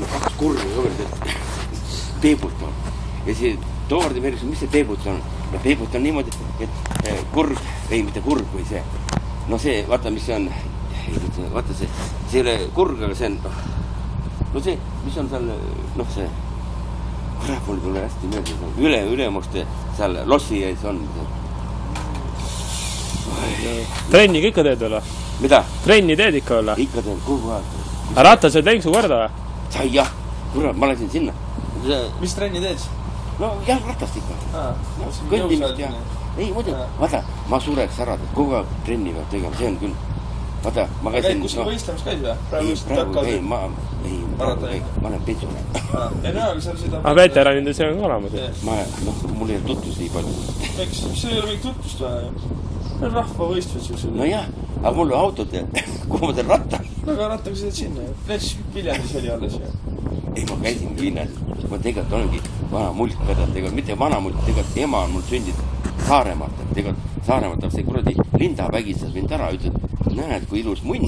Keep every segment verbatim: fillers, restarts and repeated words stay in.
kaks kurvi kõverd, peebut on. Ja see toordi meeles, mis see peebut on? No peebut on niimoodi, et kurg, ei mitte kurg või see. No see, vaata, mis see on, vaata see, see ei ole kurg, aga see on, no see, mis on seal, noh see, kurat, mul tule hästi meelde, üle, ülemuste seal lossi ees on. Trenni ikka teed või? Mida? Trenni teed ikka või? Ikka teed, kuhu aeg. Ratas oled lenksu korda või? Sai jah, kurat, ma läksin sinna. Mis trenni teed? No jah, ratast ikka. No, kõndimist ja... Ei, muidu, vaata, ma sureks ära, et kogu aeg trenni peab tegema, see on küll. Vaata, ma käisin... Kus no, võistlemas käis või? Ei, praegu, ei, ma... Ei, praegu ei, ma olen pensionär. Ei, no, aga seal seda... Aga veteranide see on ka olemas. Ma, noh, mul ei ole tutvust nii palju. Miks? See ei ole mingi tutvust või? See on rahva võistlus ju selle. No jah, aga mul on autod ja kuhu ma teen ratta? No aga rattaga sõidad sinna. Näiteks Viljandis oli alles ju. Ei, ma käisin Viljandis. Ma tegelikult olengi vana mulk vedad. Tegelikult mitte vana mulk, tegelikult ema on mul sündinud Saaremaalt. Tegelikult Saaremaalt see kuradi Linda vägistas mind ära. Ütled, näed, kui ilus munn.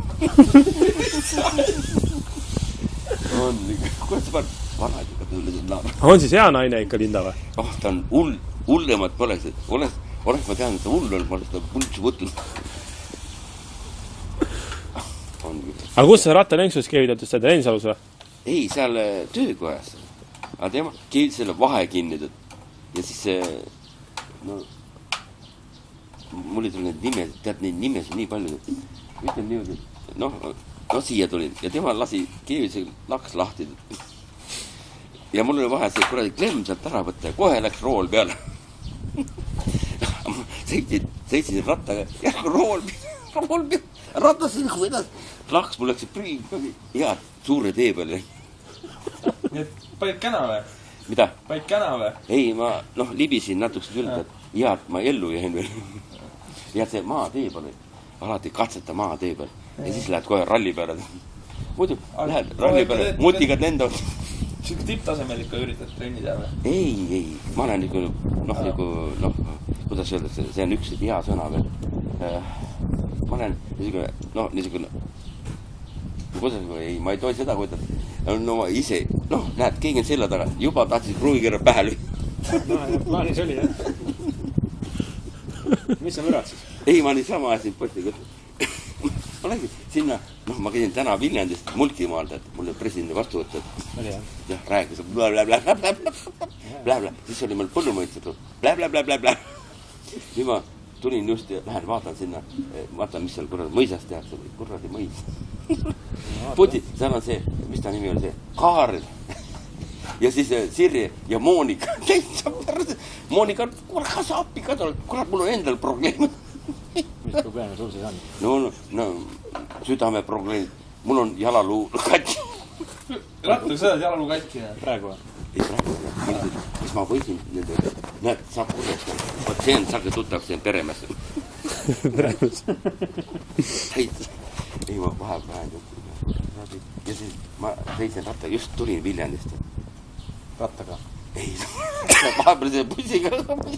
On, kurat sa paned vanad juba tulla siin laava. On siis hea naine ikka Linda või? Oh, ta on hull, hullemat pole see. Oleks, oleks ma teadnud, et ta hull on, ma oleks ta pultsu võtnud. Aga kus sa rattalenksus keevitatud seda Reinsalus või? Ei, seal töökojas. Aga tema keevitas selle vahe kinni. Ja siis see, no, mul ei tule need nimed, tead neid nimes nii palju. Ütlem niimoodi, noh, no siia tulin. Ja tema lasi keevise laks lahti. Ja mul oli vahe see kuradi klemm sealt ära võtta ja kohe läks rool peale. Sõitsin, sõitsin rattaga, jah, rool peale, rool peale. Ratasin kui edas, laks mul läks see priil, ja suure tee peale. Nii et paid käna või? Mida? Paid käna või? Ei, ma, noh, libisin natuke sülda, et ja, et ma ellu jäin veel. Ja see maa tee peale, alati katseta maa tee peale. Ja siis lähed kohe ralli peale. Muidu, lähed ralli peale, mutikad lendavad. Siuke tipptasemel ikka üritad trenni teha või? Ei, ei, ma olen nagu, noh, nagu, noh, kuidas öelda, see on üks hea sõna veel. Ma olen niisugune, noh, niisugune, kuidas, ei, ma ei tohi seda kujutada. No ma ise, noh, näed, keegi on selle taga, juba tahtsid pruugikerra pähe lüüa. No, plaanis oli, jah. Mis sa mürad siis? Ei, ma niisama ajasin postiga. Ma läksin sinna, noh, ma käisin täna Viljandist Multimaalt, et mulle presidendi vastu võtta. Oli, jah? Jah, rääkis, blä-blä-blä-blä-blä-blä-blä. Siis oli meil põllumõitsetud, blä-blä-blä-blä-blä. Nüüd ma tulin just ja lähen vaatan sinna, vaatan, mis seal kuradi mõisast tehakse, kuradi mõis. Puti, seal on see, mis ta nimi oli see, Kaarel. Ja siis Sirje ja Moonika. Moonika, kurat, kas appi ka tol, kurat, mul on endal probleem. Mis probleeme sul siis on? No, no, no, südame probleem. Mul on jalaluu katki. Rattaga sõdad jalaluu katki? Praegu või? Ei, praegu, mis ma võisin nende, näed, saab kurjast. Vaat see on, saage tuttavaks, see on peremees. Peremees. Täitsa. Ei, ma vahe praegu. Ja siis ma seitsen ratta, just tulin Viljandist. Rattaga? Ei, vahepeal see bussiga.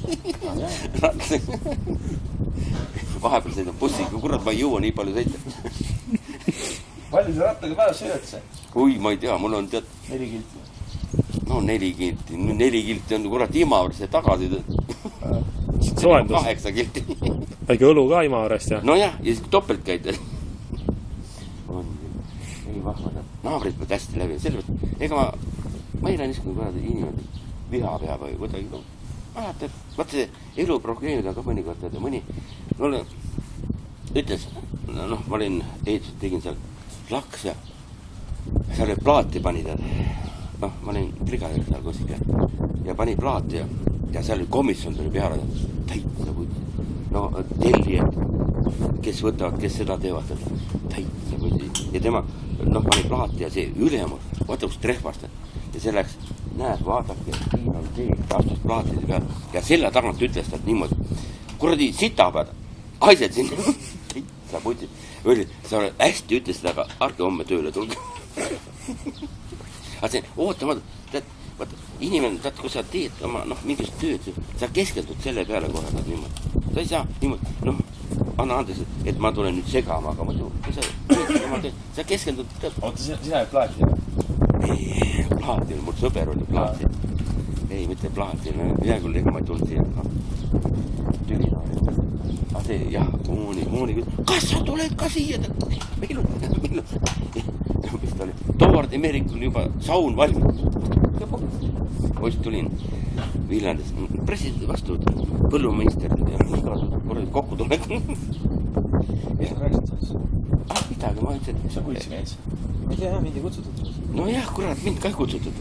Vahepeal see bussiga, kurat, ma ei jõua nii palju sõita. Palju see rattaga päevas sõidad see? Ui, ma ei tea, mul on tead... Neli kilti. No neli kilti, neli kilti on kurat Imavars ja tagasi. Soendus. Kaheksa kilti. Väike õlu ka Imavarast, jah? No jah, ja siis topelt käid. On, ei vahva, naabrid pead hästi läbi. Sellepärast, ega ma, ma ei ole niisugune kuradi inimene viha peab või kuidagi. No, vaata, vaata see elu probleemid on ka mõnikord, et mõni, mulle ütles, noh, ma olin ehitused, tegin seal laks ja seal oli plaati pani tead. Noh, ma olin brigadir seal kuskil ja pani plaati ja, ja seal oli komisjon tuli peale täitsa puti. No tellijad, kes võtavad, kes seda teevad, täitsa puti. Ja tema, noh, pani plaati ja see ülemus, vaata kus trehvast. Ja see läks, näed, vaadake, siin on see, astus plaatide peal. Ja selle tagant ütles ta niimoodi, kuradi sita pead, haised siin. Täitsa puti. Öeldi, sa oled hästi ütles seda, aga arge homme tööle tulge. Aga see, oota, tead, vaata, inimene, tead, kui sa teed oma, noh, mingist tööd, sa keskendud selle peale kohe, tead, niimoodi. Sa ei saa niimoodi, noh, anna andes, et ma tulen nüüd segama, aga muidu, kui sa, sa keskendud, tead. Oota, sina oled plaati? ei, Plaatin, mul sõber oli Plaatin. Ei, mitte Plaatin, hea küll, ega ma ei tulnud siia. Tüli oli. Aga see, jah, Mooni, Mooni küll. Kas sa tuled ka siia? Meil on, meil on. Mis ta oli? Toovard Emerikul juba saun valmis. Poiss tulin Viljandis. Presidendi vastu põllumeister kokku tuleb. Mis sa rääkisid sellest? Ah, midagi, ma ütlesin, et... Sa kuulsid meid? Ei tea, mind ei kutsutud. No jah, kurat, mind ka ei kutsutud.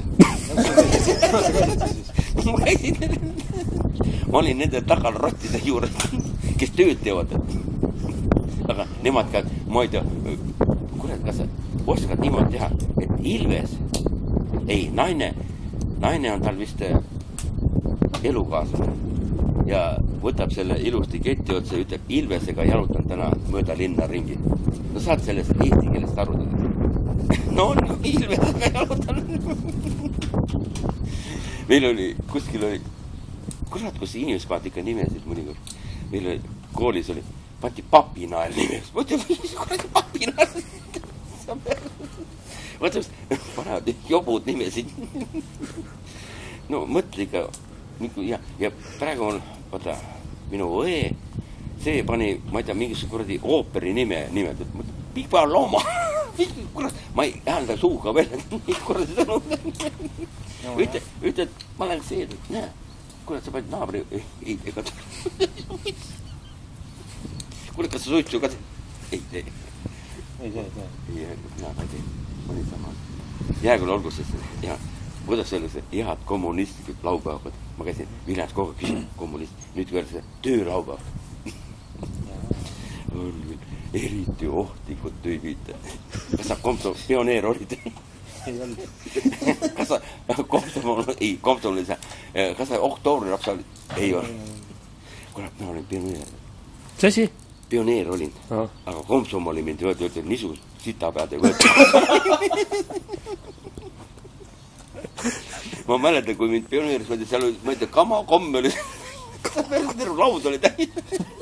Ma käisin... Ma olin nende tagal rottide juures, kes tööd teevad. Aga nemad ka, ma ei tea, kurat, kas sa oskad niimoodi teha, et Ilves, ei, naine, naine on tal vist elukaaslane ja võtab selle ilusti ketti otsa ja ütleb, Ilvesega jalutan täna mööda linna ringi. No saad sellest eesti keelest aru. No on, Ilvesega jalutan. Meil oli, kuskil oli, kurat, kus inimeskond ikka nimesid mõnikord. Meil oli, koolis oli, pandi papinael nimeks. Mõtle, kurat, papinael. Mõtle, panevad jobud nimesid. No mõtle ikka, ja, ja praegu on, vaata, minu õe, see pani, ma ei tea, mingisuguse kuradi ooperi nime nimetud. Pipa looma. Kurat, ma ei häälda suuga veel, mis kuradi sõnu. Ütle, ütle, et ma olen see, et näe, kurat, sa panid naabri, ei, ega tule. Kurat, kas sa suitsu ka tee? Ei tee. Ei tee, ei tee. Ei, mina ka ei tee. Ma olin sama. Jäägul olgu sest, ja kuidas öeldakse, head kommunistlikud laupäevad. Ma käisin Viljans kogu küsin kommunist. Nüüd kui öeldakse töölaupäev. On küll eriti ohtlikud tüübid. Kas sa Komso pioneer olid? Ei olnud. Kas sa Komsomol, ei, Komsomol oli see, kas sa oktoobrilapse olid? Ei olnud. Kurat, ma olin pioneer. Mis asi? Pioneer olin. Aha. Aga Komsom oli mind võetud, öeldi, nisu sita pead ei võetud. Ma mäletan, kui mind pioneeris võeti, seal oli, ma ei tea, kama, komme oli. Terve laud oli täis.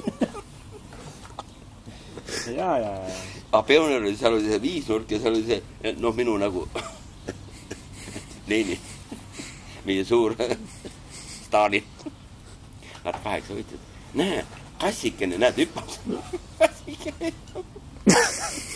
Jaa, jaa, jaa. Aga pioneer oli, seal oli see viisnurk ja seal oli see, noh, minu nagu Lenin, meie suur Stalin. Nad kaheksa võtsid. Näe, kassikene, näed, hüppas. Kassikene hüppas.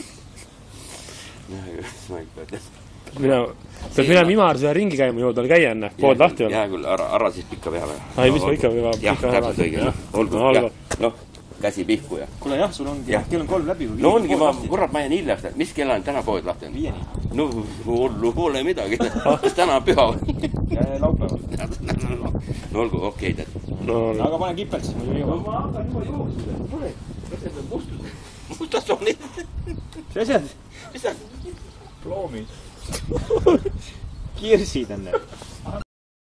Näe, ma ei pea. Mina, pead minema Imarse ringi käima jõudval käia enne, pood lahti on. Jää küll, ära, ära siis pikka peale. Ai, mis ma ikka peale. Jah, täpselt õige. Olgu, jah, noh, käsi pihku ja. Kuule jah, sul ongi, kell on kolm läbi. No ongi, ma, kurat, ma jään hiljaks. Mis kell on täna pood lahti on? Viieni. No, hullu, pole midagi. Kas täna on püha või? Laupäeval. No olgu, okei, tead. No, aga pane kipelt, siis ma jõuan. Ma hakkan juba jooksida. Tule, võtame mustus. Mustas on nii. Mis asjad? Mis sa? Ploomid. Kirsid on need.